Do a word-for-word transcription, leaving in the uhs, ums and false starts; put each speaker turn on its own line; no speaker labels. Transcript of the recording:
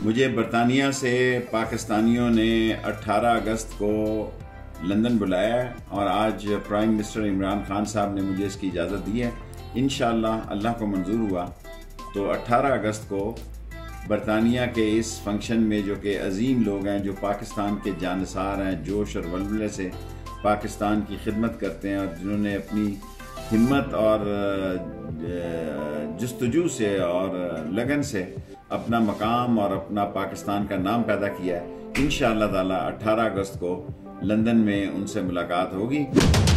मुझे बरतानिया से पाकिस्तानियों ने अठारह अगस्त को लंदन बुलाया है और आज प्राइम मिनिस्टर इमरान खान साहब ने मुझे इसकी इजाज़त दी है। इंशाअल्लाह अल्लाह को मंजूर हुआ तो अठारह अगस्त को बरतानिया के इस फंक्शन में, जो कि अजीम लोग हैं, जो पाकिस्तान के जानसार हैं, जोश और वल्वले से पाकिस्तान की खिदमत करते हैं और जिन्होंने अपनी हिम्मत और जस्तजू से और लगन से अपना मकाम और अपना पाकिस्तान का नाम पैदा किया है। इंशाअल्लाह ताला अठारह अगस्त को लंदन में उनसे मुलाकात होगी।